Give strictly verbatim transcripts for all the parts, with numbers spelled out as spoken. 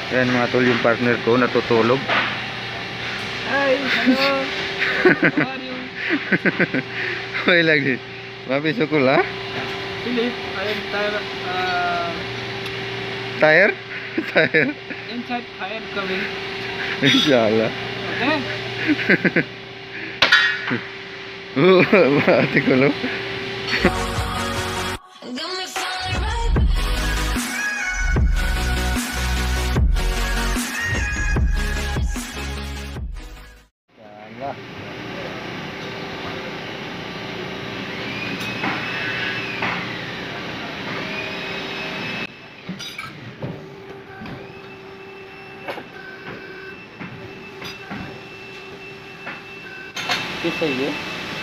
Yan mga tol, yung partner ko natutulog. Hi, hello. How are you? Okay lang din. Mapi sukul ha? Philip, I am tired. Uh, Tire? Tire? inside fire coming. Inshallah. Okay. Oo, ate ko no? Kiss है ये?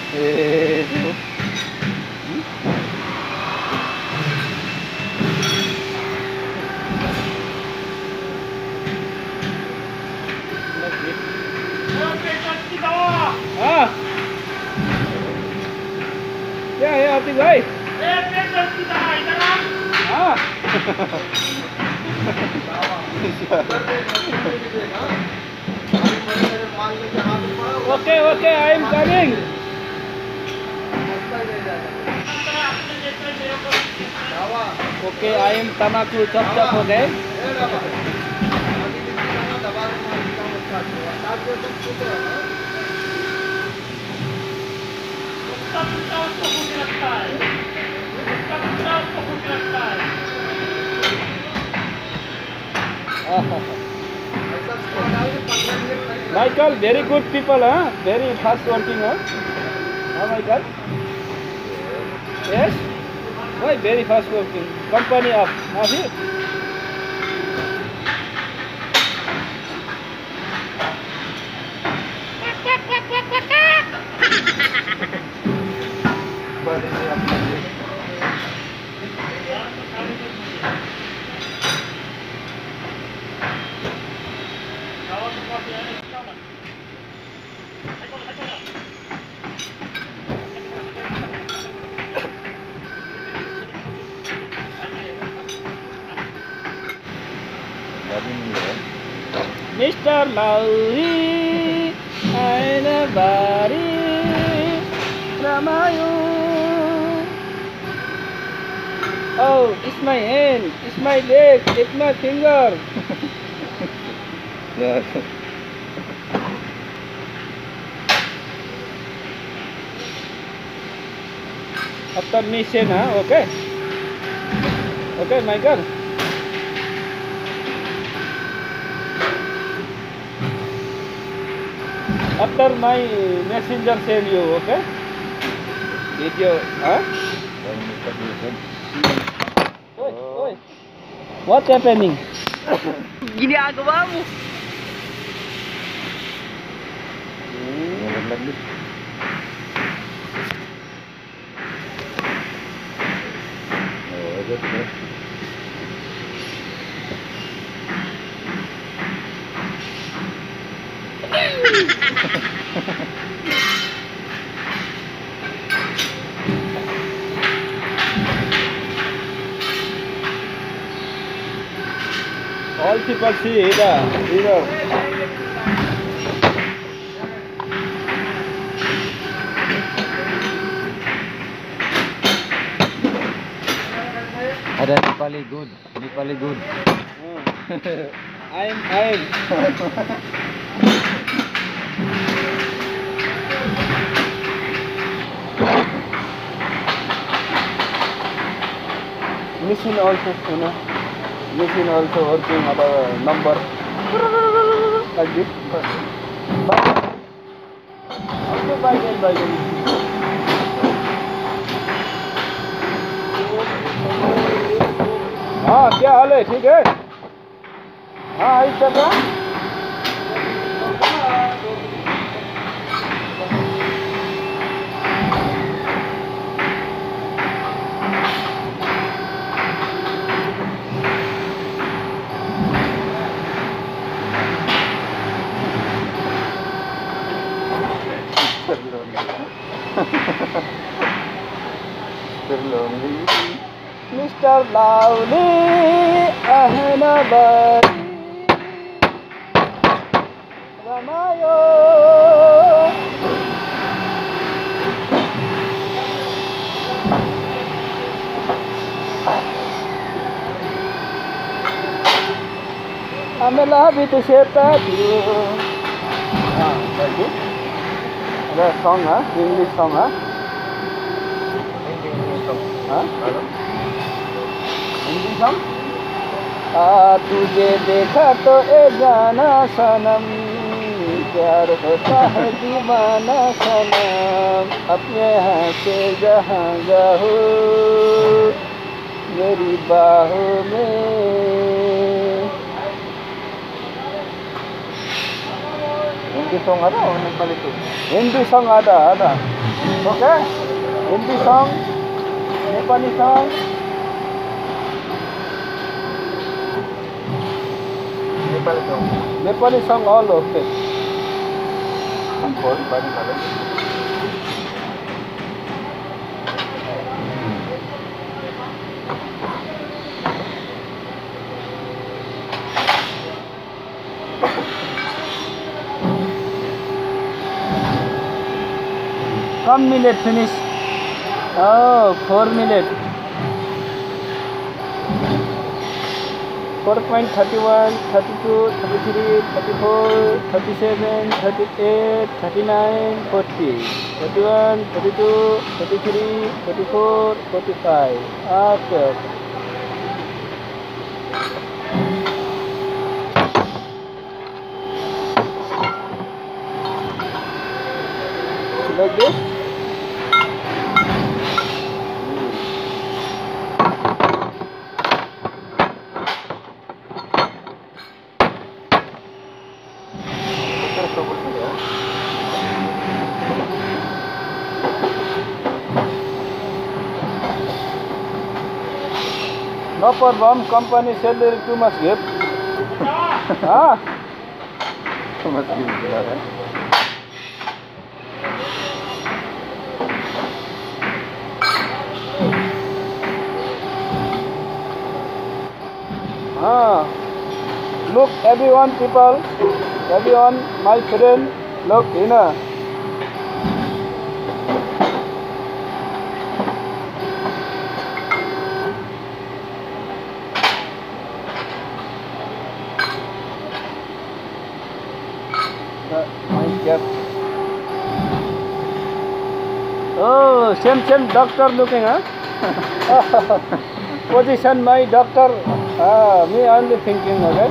हाँ क्या है आतिक भाई? हाँ Okay, okay, I am coming. Okay, I am tamaku chop chop. Okay. Michael, very good people, huh? Very fast working, huh? Huh, Michael? Yes? Why very fast working? Company up, huh? Here? Mister Lowry, I nobody Ramayu. Oh, it's my hand, it's my leg, it's my finger. Yeah. After me, Shane, huh? Okay. Okay, Michael. After my messenger send you, okay? Video, huh? Oi, oi. What's happening? Ginagawa mo. All people see it, here. Ada Nepali good, Nepali good. I'm, I'm. Machine also, you know. Machine also working at a number like this. Okay, bye then, bye then. हाँ क्या हाल है? ठीक है? हाँ इस तरह Mister Lovely, Ahnabari बनायो हामीलाई बित सेता थियो ada song ha English song ha ha Hindi song आ तुझे देखा तो ए जाना सनम प्यार होता है दीवाना सनम अपने यहाँ से जहाँ जाओ मेरी बाहों में Hindi song ada o Nepali itu? Hindi song ada, ada. Oke? Hindi song, Nepali song. Nepali song. Nepali song all okay. Simple, very nice. One minute finish. Oh, four minute. four point three one, thirty-two, thirty-three, thirty-four, thirty-seven, thirty-eight, thirty-nine, forty, thirty-one, thirty-two, thirty-three, thirty-four, forty-five. Okay. Like this. No problem, company salary too much give. Ah, too much give. ah. Look, everyone, people, everyone, my friend, look, you know. My cap. Oh, same same doctor looking, huh? Position my doctor. Ah, me only thinking, okay?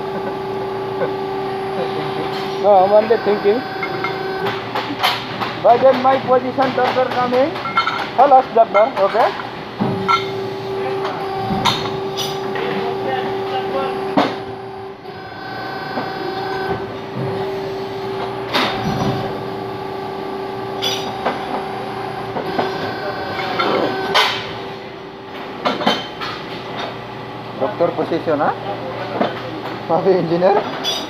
No, I'm only thinking. By then my position doctor coming. Tell us doctor, okay? Doctor position, ha? Mafi engineer?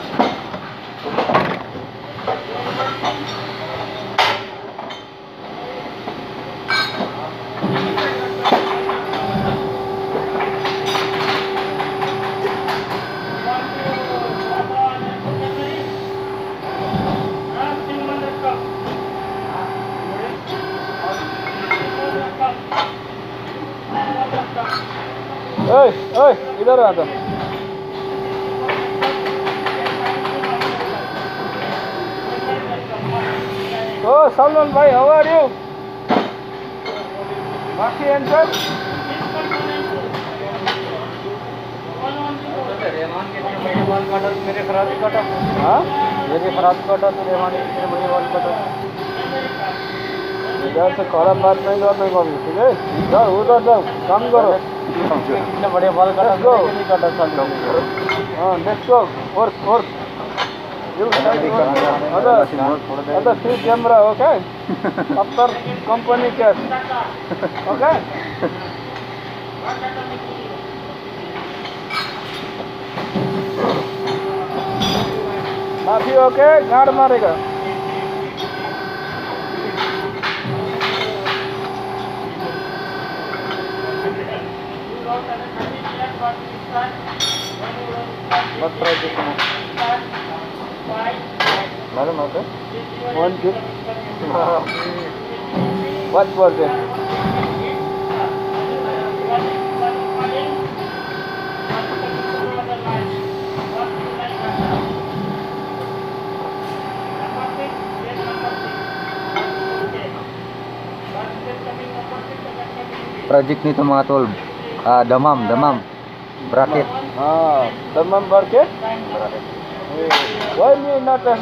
Hey, hey, इधर आ तो. Oh, Salman bhai, how are you? Maki answer? मेरे फराज कटा हाँ? मेरे फराज कटा तो रहमानी मेरे बड़े वाल कटा इधर से खराब बात नहीं करने को भी, ठीक है? जाओ उधर जाओ, काम करो. इतने बड़े बाल कटा Let's go. मेरे नहीं कटा साल हाँ, let's go. Work, work. You side work. Other, other see camera, okay? After company cash, okay? माफी ओके, गाड़ मारेगा. बस ट्राई देखो मालूम है One kid. What was it? project nito mga tol, ah, damam, damam, bracket. Ah, Dammam Market? Why me not a...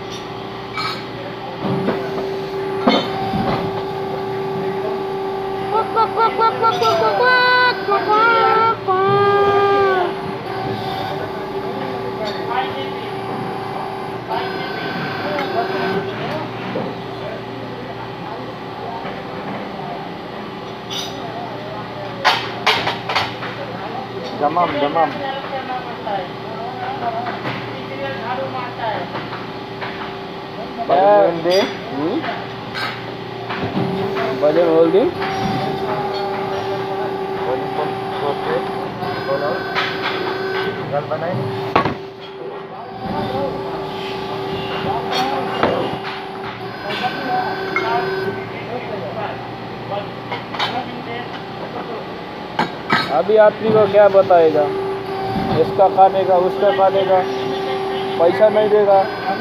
Damam, damam. Bajaj holding? Hmm? Bajaj holding? अभी यात्री को क्या बताएगा, इसका काटेगा उसका काटेगा, पैसा नहीं देगा।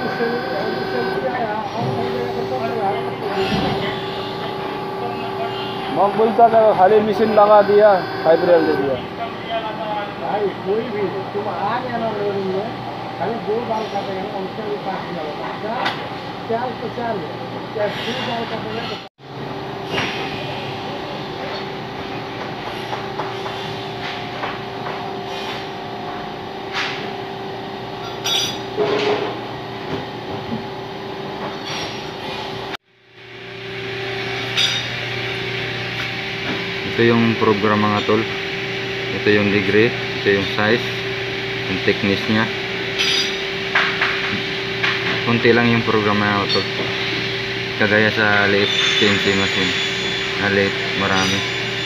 मकबूल का तो खाली मशीन लगा दिया, फाइव रियल दे दिया। भाई कोई भी तुम आ गया ना लोडिंग में, खाली दो बाल काटेगा ना, उसका भी पाँच हजार होगा। चार तो चार है, क्या दो बाल काटेगा तो Ito yung program mga tol. Ito yung degree, ito yung size, yung thickness nya. Kunti lang yung program mga tol. Kagaya sa liit C N C machine. Na liit, marami.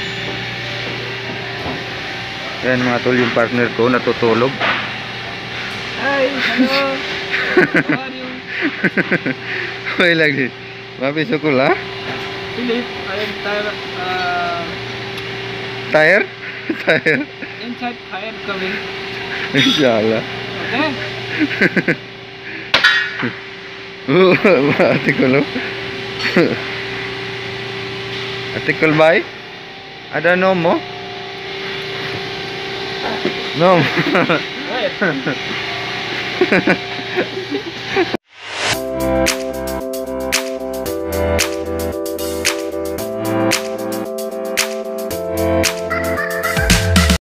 Yan mga tol, yung partner ko natutulog. Hi, hello. How are you? Hoy lagi. Mapi sukul ha? Philip, I am tired. Uh, Tire? Tire? inside fire coming. Insyaallah. Okay. Oh, artikel. Artikel bay? Ada nom mo? Nom. Wait.